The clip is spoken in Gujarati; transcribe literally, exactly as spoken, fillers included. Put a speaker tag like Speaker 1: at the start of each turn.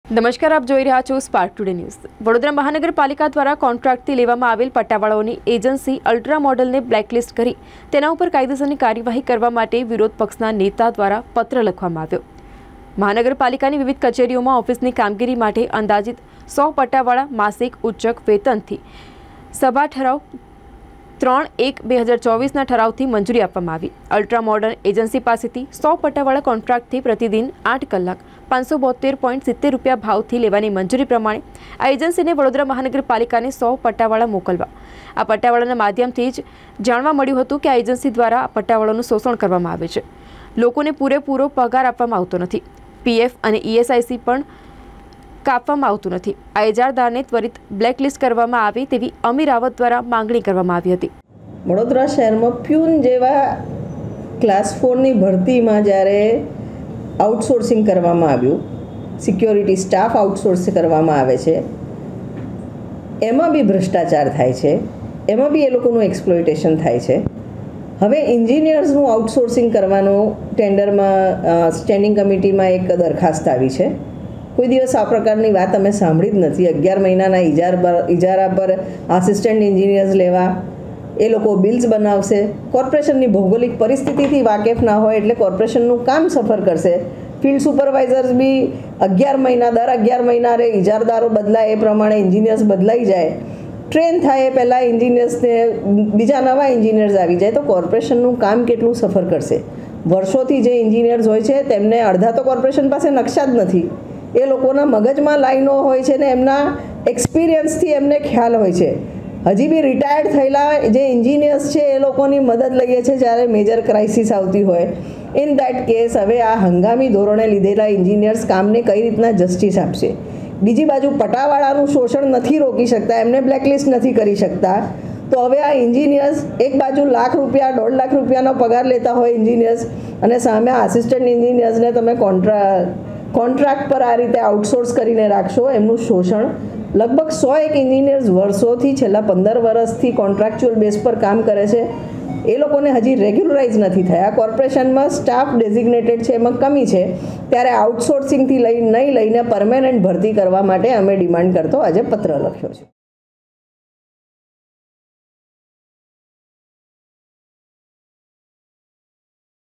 Speaker 1: નમસ્કાર, આપ જોઈ રહ્યા છો સ્પાર્ક ટુડે ન્યૂઝ। વડોદરા મહાનગરપાલિકા દ્વારા કોન્ટ્રાક્ટથી લેવામાં આવેલ પટ્ટાવાળાઓની એજન્સી અલ્ટ્રા મોડલને બ્લેકલિસ્ટ કરી તેના ઉપર કાયદેસરની કાર્યવાહી કરવા માટે વિરોધ પક્ષના નેતા દ્વારા પત્ર લખવામાં આવ્યો। મહાનગરપાલિકાની વિવિધ કચેરીઓમાં ઓફિસની કામગીરી માટે અંદાજિત સો પટ્ટાવાળા માસિક ઉચ્ચક વેતનથી સભા ઠરાવ ત્રણ એક બે હજાર ચોવીસના ઠરાવથી મંજૂરી આપવામાં આવી। અલ્ટ્રા મોડર્ન એજન્સી પાસેથી સો પટ્ટાવાળા કોન્ટ્રાક્ટથી પ્રતિદિન આઠ કલાક પાંચસો બોતેર પોઈન્ટ સિત્તેર રૂપિયા ભાવથી લેવાની મંજૂરી પ્રમાણે આ એજન્સીને વડોદરા મહાનગરપાલિકાને સો પટ્ટાવાળા મોકલવા। આ પટ્ટાવાળાના માધ્યમથી જ જાણવા મળ્યું હતું કે આ એજન્સી દ્વારા આ પટ્ટાવાળાનું શોષણ કરવામાં આવે છે। લોકોને પૂરેપૂરો પગાર આપવામાં આવતો નથી, પીએફ અને ઈએસઆઈસી પણ કાપવામાં આવતું નથી। આ ઇજારદારને ત્વરિત બ્લેકલિસ્ટ કરવામાં આવે તેવી અમીર રાવત દ્વારા માંગણી કરવામાં આવી હતી।
Speaker 2: વડોદરા શહેરમાં પ્યુન જેવા ક્લાસ ફોરની ભરતીમાં જ્યારે આઉટસોર્સિંગ કરવામાં આવ્યું, સિક્યોરિટી સ્ટાફ આઉટસોર્સ કરવામાં આવે છે, એમાં બી ભ્રષ્ટાચાર થાય છે, એમાં બી એ લોકોનું એક્સપ્લોઇટેશન થાય છે। હવે એન્જિનિયર્સનું આઉટસોર્સિંગ કરવાનું ટેન્ડરમાં સ્ટેન્ડિંગ કમિટીમાં એક દરખાસ્ત આવી છે। કોઈ દિવસ આ પ્રકારની વાત અમે સાંભળી જ નથી। અગિયાર મહિનાના ઇજાર ઇજારા પર આસિસ્ટન્ટ એન્જિનિયર્સ લેવા, એ લોકો બિલ્સ બનાવશે, કોર્પોરેશનની ભૌગોલિક પરિસ્થિતિથી વાકેફ ના હોય એટલે કોર્પોરેશનનું કામ સફર કરશે। ફિલ્ડ સુપરવાઇઝર્સ બી અગિયાર મહિના દર અગિયાર મહિના રે ઇજારદારો બદલાય એ પ્રમાણે એન્જિનિયર્સ બદલાઈ જાય, ટ્રેન થાય એ પહેલાં એન્જિનિયર્સને બીજા નવા એન્જિનિયર્સ આવી જાય તો કોર્પોરેશનનું કામ કેટલું સફર કરશે? વર્ષોથી જે એન્જિનિયર્સ હોય છે તેમને અડધા તો કોર્પોરેશન પાસે નકશા જ નથી, એ લોકોના મગજમાં લાઈનો હોય છે ને એમના એક્સપિરિયન્સથી એમને ખ્યાલ હોય છે। હજી બી રિટાયર્ડ થયેલા જે એન્જિનિયર્સ છે એ લોકોની મદદ લઈએ છીએ જ્યારે મેજર ક્રાઇસિસ આવતી હોય। ઇન દેટ કેસ હવે આ હંગામી ધોરણે લીધેલા એન્જિનિયર્સ કામને કઈ રીતના જસ્ટિસ આપશે? બીજી બાજુ પટાવાળાનું શોષણ નથી રોકી શકતા, એમને બ્લેકલિસ્ટ નથી કરી શકતા, તો હવે આ એન્જિનિયર્સ એક બાજુ લાખ રૂપિયા દોઢ લાખ રૂપિયાનો પગાર લેતા હોય એન્જિનિયર્સ, અને સામે આસિસ્ટન્ટ એન્જિનિયર્સને તમે કોન્ટ્રા કોન્ટ્રાક્ટ પર આ રીતે આઉટસોર્સ કરીને રાખશો। એમનું શોષણ લગભગ સો એક એન્જિનિયર્સ વર્ષોથી છેલ્લા પંદર વર્ષથી કોન્ટ્રાક્ચ્યુઅલ બેઝ પર કામ કરે છે, એ લોકોને હજી રેગ્યુલરાઇઝ નથી થયા। કોર્પોરેશનમાં સ્ટાફ ડેઝિગ્નેટેડ છે એમાં કમી છે, ત્યારે આઉટસોર્સિંગથી લઈ નહીં લઈને પરમેનન્ટ ભરતી કરવા માટે અમે ડિમાન્ડ કરતો આજે પત્ર લખ્યો છે।